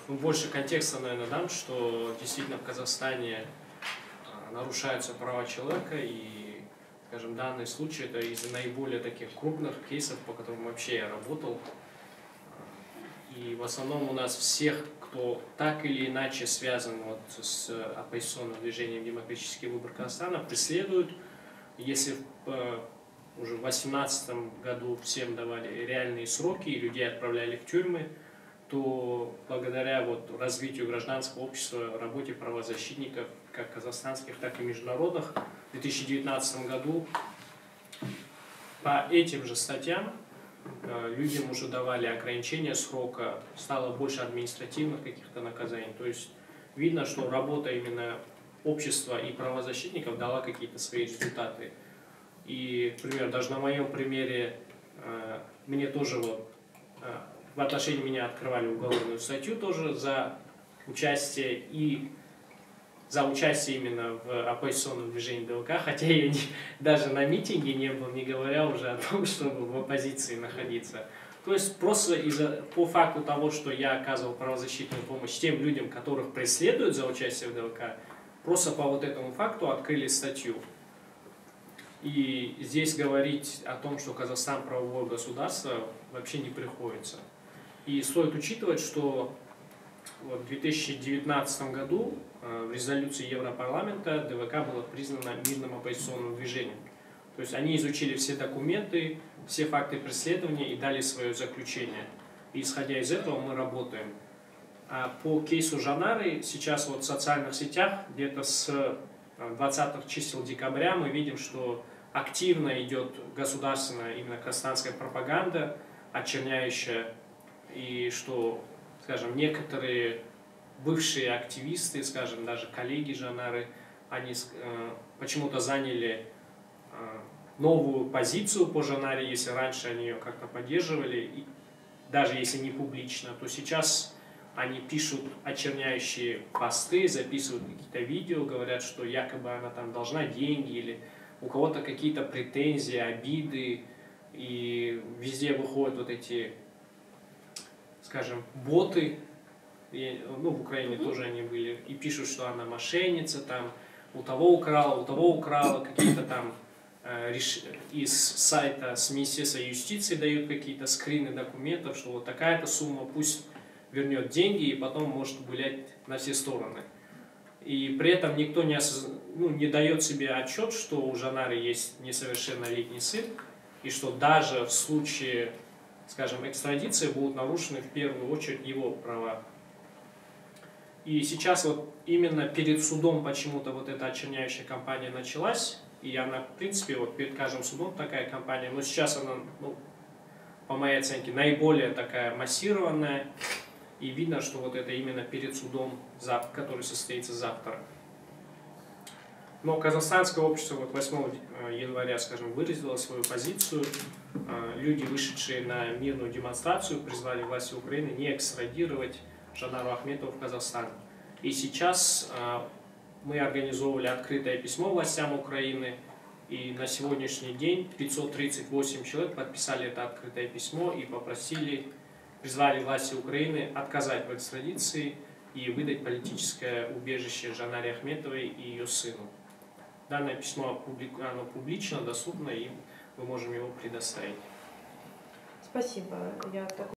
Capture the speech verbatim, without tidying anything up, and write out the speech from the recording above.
Ну, больше контекста, наверное, дам, что действительно в Казахстане нарушаются права человека, и, скажем, данный случай это из наиболее таких крупных кейсов, по которым вообще я работал. И в основном у нас всех, кто так или иначе связан вот с оппозиционным движением «Демократический выбор Казахстана», преследуют. Если в, уже в две тысячи восемнадцатом году всем давали реальные сроки и людей отправляли в тюрьмы, то благодаря вот развитию гражданского общества, работе правозащитников, как казахстанских, так и международных, в две тысячи девятнадцатом году по этим же статьям людям уже давали ограничения срока, стало больше административных каких-то наказаний. То есть видно, что работа именно общества и правозащитников дала какие-то свои результаты. И, например, даже на моем примере, мне тоже вот в отношении меня открывали уголовную статью тоже за участие и за участие именно в оппозиционном движении ДВК, хотя я не, даже на митинге не был, не говоря уже о том, чтобы в оппозиции находиться. То есть просто из-за, по факту того, что я оказывал правозащитную помощь тем людям, которых преследуют за участие в ДВК, просто по вот этому факту открыли статью. И здесь говорить о том, что Казахстан правовое государство, вообще не приходится. И стоит учитывать, что в две тысячи девятнадцатом году в резолюции Европарламента ДВК было признано мирным оппозиционным движением. То есть они изучили все документы, все факты преследования и дали свое заключение. И исходя из этого мы работаем. А по кейсу Жанары сейчас вот в социальных сетях где-то с двадцатых чисел декабря мы видим, что активно идет государственная именно казахстанская пропаганда, очерняющая, и что, скажем, некоторые бывшие активисты, скажем, даже коллеги Жанары, они э, почему-то заняли э, новую позицию по Жанаре, если раньше они ее как-то поддерживали, и даже если не публично, то сейчас они пишут очерняющие посты, записывают какие-то видео, говорят, что якобы она там должна деньги, или у кого-то какие-то претензии, обиды, и везде выходят вот эти, скажем, боты, и, ну, в Украине mm-hmm. тоже они были, и пишут, что она мошенница, там, у того украла, у того украла, какие-то там э, реш... из сайта с Министерства юстиции дают какие-то скрины документов, что вот такая-то сумма, пусть вернет деньги и потом может гулять на все стороны. И при этом никто не, осоз... ну, не дает себе отчет, что у Жанары есть несовершеннолетний сын, и что даже в случае, скажем, экстрадиции будут нарушены в первую очередь его права. И сейчас вот именно перед судом почему-то вот эта очерняющая кампания началась, и она, в принципе, вот перед каждым судом такая кампания, но сейчас она, ну, по моей оценке, наиболее такая массированная, и видно, что вот это именно перед судом, который состоится завтра. Но казахстанское общество вот восьмого января, скажем, выразило свою позицию. Люди, вышедшие на мирную демонстрацию, призвали власти Украины не экстрадировать Жанару Ахметову в Казахстан. И сейчас мы организовывали открытое письмо властям Украины, и на сегодняшний день пятьсот тридцать восемь человек подписали это открытое письмо и попросили, призвали власти Украины отказать в экстрадиции и выдать политическое убежище Жанаре Ахметовой и ее сыну. Данное письмо оно публично, доступно, и мы можем его предоставить. Спасибо. Я так